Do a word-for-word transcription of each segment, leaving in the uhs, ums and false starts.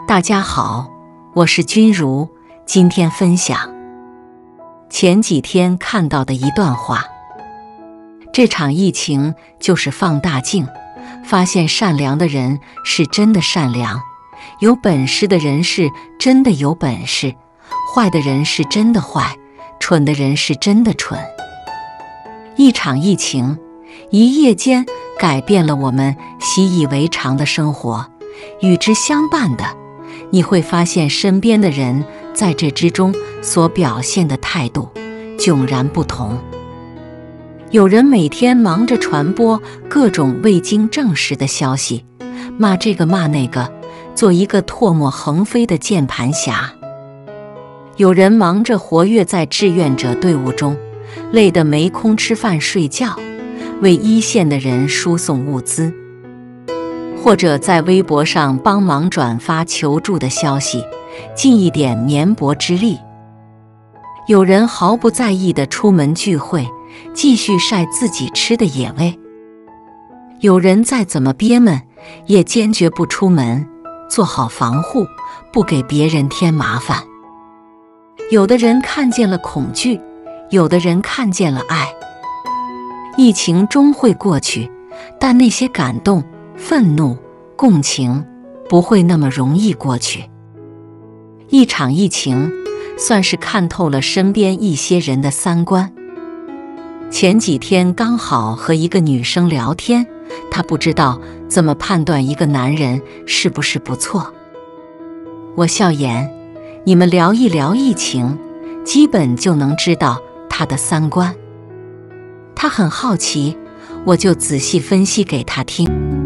大家好，我是君如，今天分享前几天看到的一段话。这场疫情就是放大镜，发现善良的人是真的善良，有本事的人是真的有本事，坏的人是真的坏，蠢的人是真的蠢。一场疫情，一夜间改变了我们习以为常的生活，与之相伴的，你会发现身边的人在这之中所表现的态度迥然不同。有人每天忙着传播各种未经证实的消息，骂这个骂那个，做一个唾沫横飞的键盘侠。有人忙着活跃在志愿者队伍中，累得没空吃饭睡觉，为一线的人输送物资，或者在微博上帮忙转发求助的消息，尽一点绵薄之力。有人毫不在意地出门聚会，继续晒自己吃的野味。有人再怎么憋闷，也坚决不出门，做好防护，不给别人添麻烦。有的人看见了恐惧，有的人看见了爱。疫情终会过去，但那些感动、愤怒、共情不会那么容易过去。一场疫情算是看透了身边一些人的三观。前几天刚好和一个女生聊天，她不知道怎么判断一个男人是不是不错。我笑言，你们聊一聊疫情，基本就能知道他的三观。他很好奇，我就仔细分析给他听。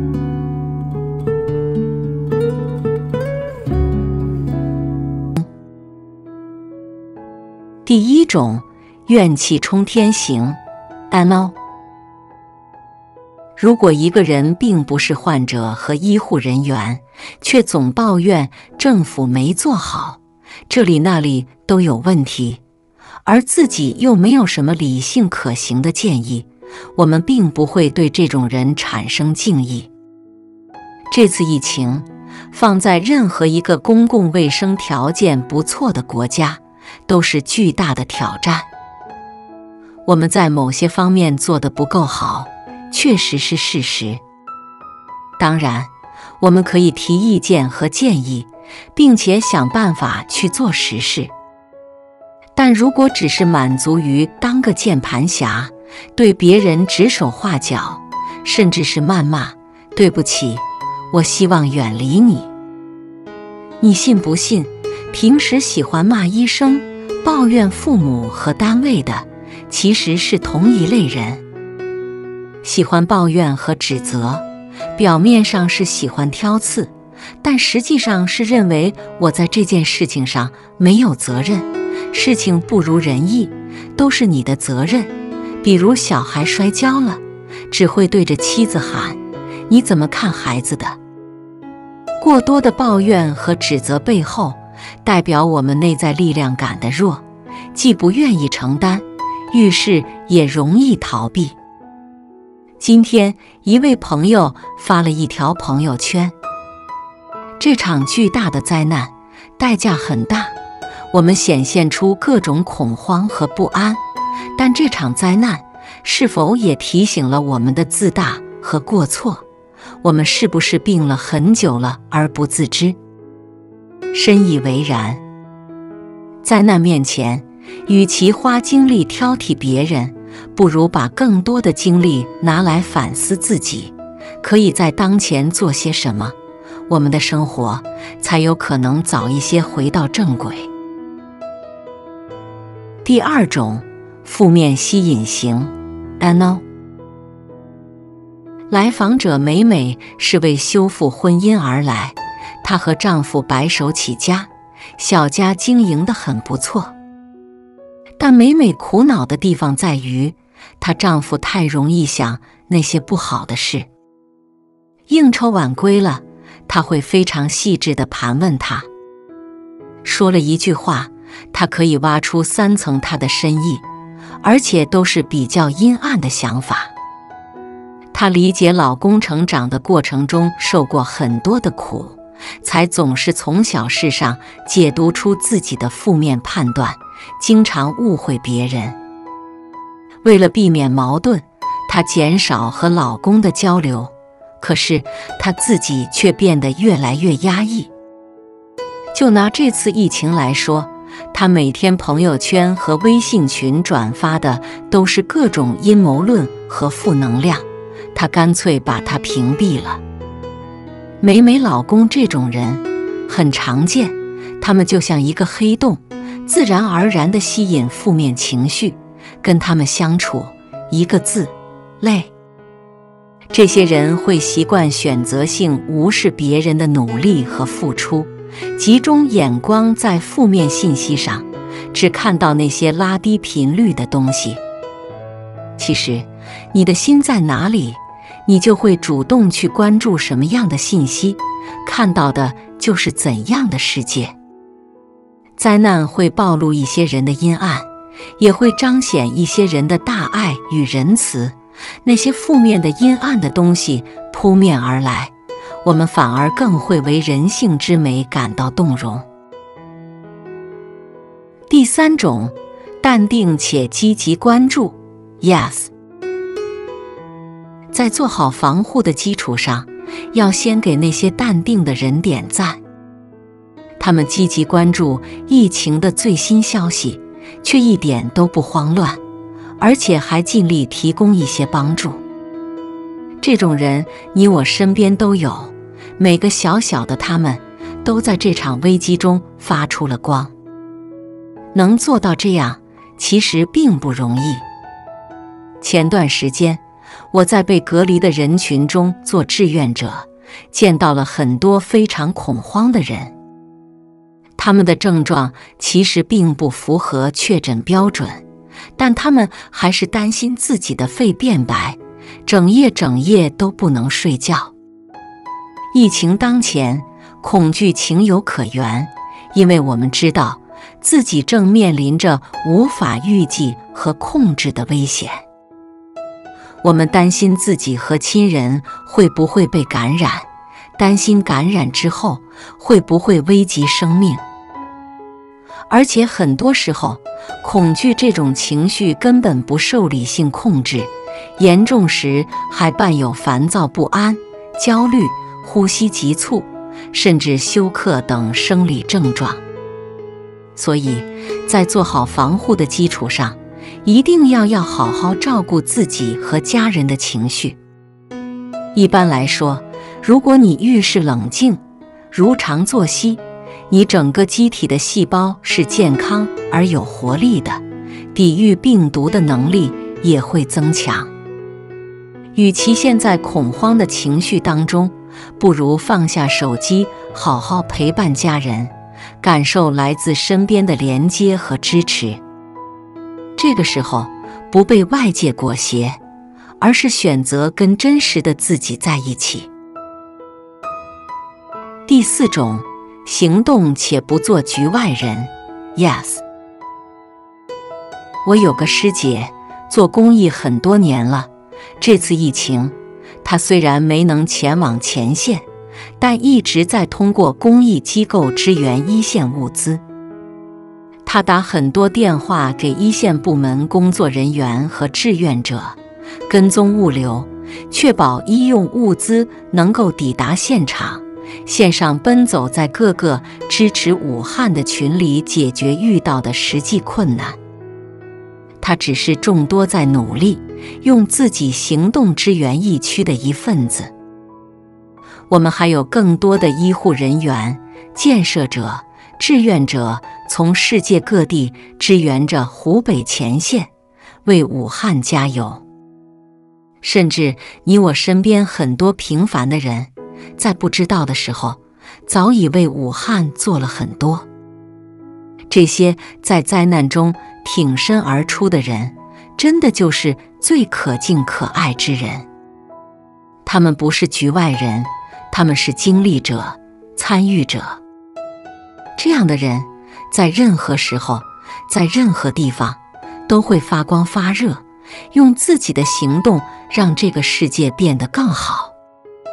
第一种，怨气冲天型 M O。 如果一个人并不是患者和医护人员，却总抱怨政府没做好，这里那里都有问题，而自己又没有什么理性可行的建议，我们并不会对这种人产生敬意。这次疫情放在任何一个公共卫生条件不错的国家，都是巨大的挑战。我们在某些方面做得不够好，确实是事实。当然，我们可以提意见和建议，并且想办法去做实事。但如果只是满足于当个键盘侠，对别人指手画脚，甚至是谩骂，对不起，我希望远离你。你信不信，平时喜欢骂医生、抱怨父母和单位的，其实是同一类人。喜欢抱怨和指责，表面上是喜欢挑刺，但实际上是认为我在这件事情上没有责任，事情不如人意，都是你的责任。比如小孩摔跤了，只会对着妻子喊，你怎么看孩子的？过多的抱怨和指责背后，代表我们内在力量感的弱，既不愿意承担，遇事也容易逃避。今天一位朋友发了一条朋友圈，这场巨大的灾难代价很大，我们显现出各种恐慌和不安，但这场灾难是否也提醒了我们的自大和过错？我们是不是病了很久了而不自知？深以为然。灾难面前，与其花精力挑剔别人，不如把更多的精力拿来反思自己，可以在当前做些什么，我们的生活才有可能早一些回到正轨。第二种，负面吸引型 N O。 来访者美美是为修复婚姻而来，她和丈夫白手起家，小家经营得很不错。但美美苦恼的地方在于，她丈夫太容易想那些不好的事。应酬晚归了，她会非常细致地盘问他，说了一句话，她可以挖出三层她的深意，而且都是比较阴暗的想法。她理解老公成长的过程中受过很多的苦， 才总是从小事上解读出自己的负面判断，经常误会别人。为了避免矛盾，她减少和老公的交流，可是她自己却变得越来越压抑。就拿这次疫情来说，她每天朋友圈和微信群转发的都是各种阴谋论和负能量，她干脆把它屏蔽了。每每老公这种人很常见，他们就像一个黑洞，自然而然地吸引负面情绪，跟他们相处，一个字，累。这些人会习惯选择性无视别人的努力和付出，集中眼光在负面信息上，只看到那些拉低频率的东西。其实，你的心在哪里，你就会主动去关注什么样的信息，看到的就是怎样的世界。灾难会暴露一些人的阴暗，也会彰显一些人的大爱与仁慈。那些负面的阴暗的东西扑面而来，我们反而更会为人性之美感到动容。第三种，淡定且积极关注 Yes。 在做好防护的基础上，要先给那些淡定的人点赞。他们积极关注疫情的最新消息，却一点都不慌乱，而且还尽力提供一些帮助。这种人你我身边都有，每个小小的他们都在这场危机中发出了光。能做到这样，其实并不容易。前段时间，我在被隔离的人群中做志愿者，见到了很多非常恐慌的人。他们的症状其实并不符合确诊标准，但他们还是担心自己的肺变白，整夜整夜都不能睡觉。疫情当前，恐惧情有可原，因为我们知道自己正面临着无法预计和控制的危险。我们担心自己和亲人会不会被感染，担心感染之后会不会危及生命。而且很多时候，恐惧这种情绪根本不受理性控制，严重时还伴有烦躁不安、焦虑、呼吸急促，甚至休克等生理症状。所以，在做好防护的基础上，一定要要好好照顾自己和家人的情绪。一般来说，如果你遇事冷静，如常作息，你整个机体的细胞是健康而有活力的，抵御病毒的能力也会增强。与其陷在恐慌的情绪当中，不如放下手机，好好陪伴家人，感受来自身边的连接和支持。这个时候，不被外界裹挟，而是选择跟真实的自己在一起。第四种，行动且不做局外人 Yes。 我有个师姐，做公益很多年了，这次疫情，她虽然没能前往前线，但一直在通过公益机构支援一线物资。他打很多电话给一线部门工作人员和志愿者，跟踪物流，确保医用物资能够抵达现场，线上奔走在各个支持武汉的群里解决遇到的实际困难。他只是众多在努力用自己行动支援疫区的一份子。我们还有更多的医护人员、建设者、志愿者从世界各地支援着湖北前线，为武汉加油。甚至你我身边很多平凡的人，在不知道的时候，早已为武汉做了很多。这些在灾难中挺身而出的人，真的就是最可敬可爱之人。他们不是局外人，他们是经历者、参与者。这样的人，在任何时候，在任何地方，都会发光发热，用自己的行动让这个世界变得更好。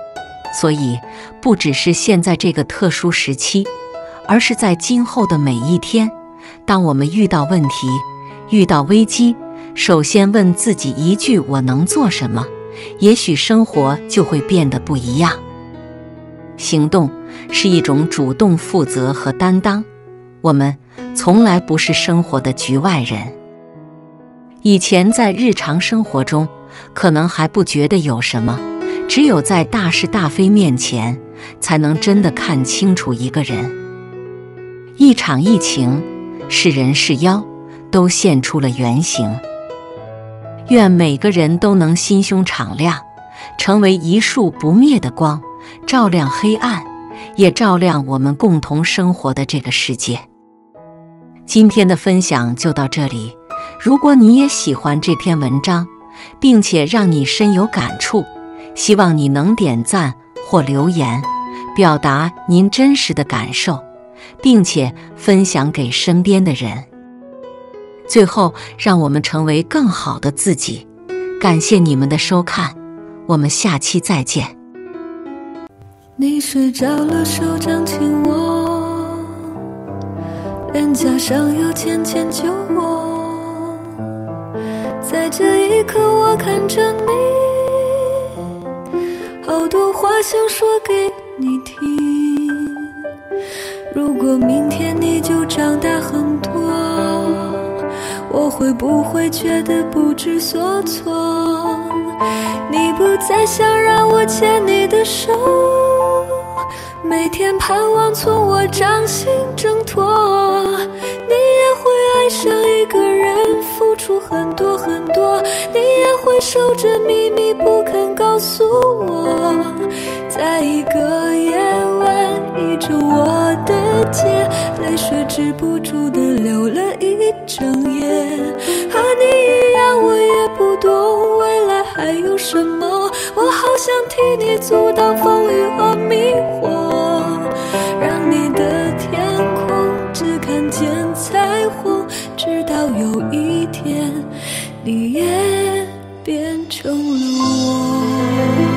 所以，不只是现在这个特殊时期，而是在今后的每一天，当我们遇到问题、遇到危机，首先问自己一句：我能做什么？也许生活就会变得不一样。行动是一种主动、负责和担当。我们从来不是生活的局外人。以前在日常生活中，可能还不觉得有什么，只有在大是大非面前，才能真的看清楚一个人。一场疫情，是人是妖，都现出了原形。愿每个人都能心胸敞亮，成为一束不灭的光，照亮黑暗，也照亮我们共同生活的这个世界。今天的分享就到这里，如果你也喜欢这篇文章，并且让你深有感触，希望你能点赞或留言，表达您真实的感受，并且分享给身边的人。最后，让我们成为更好的自己。感谢你们的收看，我们下期再见。 你睡着了，手掌紧握，脸颊上有浅浅酒窝。在这一刻，我看着你，好多话想说给你听。如果明天你就长大很多，我会不会觉得不知所措？你不再想让我牵你的手，每天盼望从我掌心挣脱。你也会爱上一个人，付出很多很多，你也会守着秘密不肯告诉我。在一个夜晚，依着我的肩，泪水止不住地流了一整夜。和你一样，我也不懂未来还有什么，我好想替你阻挡风雨和迷惑，让你的天空只看见彩虹，直到有一天你也变成了我。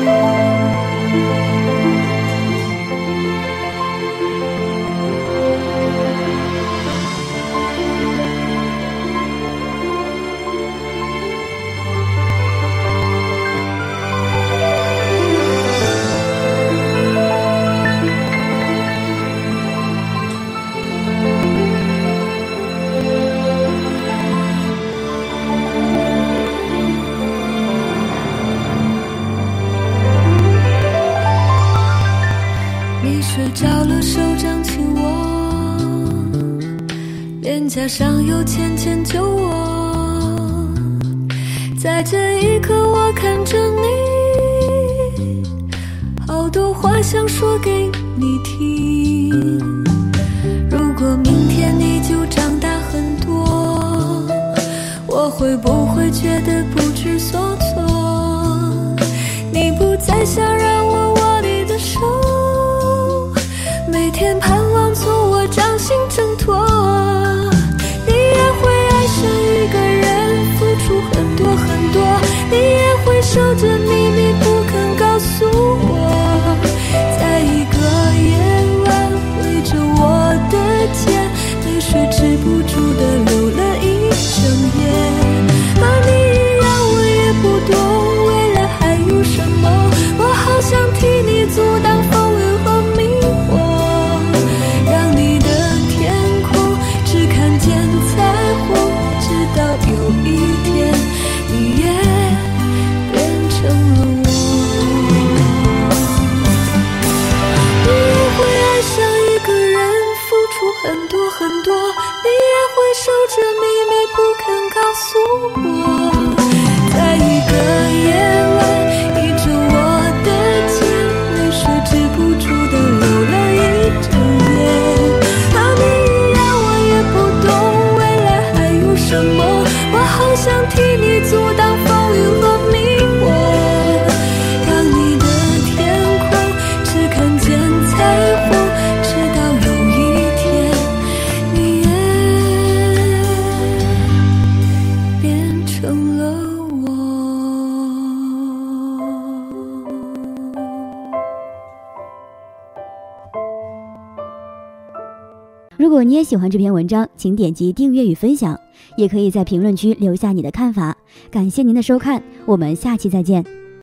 睡着了，手掌紧握，脸颊上有浅浅酒窝。在这一刻，我看着你，好多话想说给你听。如果明天你就长大很多，我会不会觉得不知所措？你不再想让我握你的手，每天盼望从我掌心挣脱。你也会爱上一个人，付出很多很多，你也会守着秘密不肯告诉我。在一个夜晚，围着我的肩，泪水止不住地流了一整夜。和你一样，我也不懂未来还有什么，我好想替你阻挡风雨和迷惑， 果你也喜欢这篇文章，请点击订阅与分享，也可以在评论区留下你的看法。感谢您的收看，我们下期再见。